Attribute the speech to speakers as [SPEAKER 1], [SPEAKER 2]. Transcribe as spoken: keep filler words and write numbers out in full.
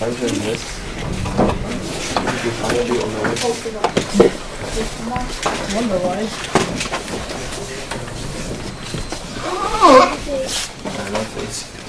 [SPEAKER 1] treasure in this. You find it on the way.
[SPEAKER 2] Wonder why.
[SPEAKER 1] I love this.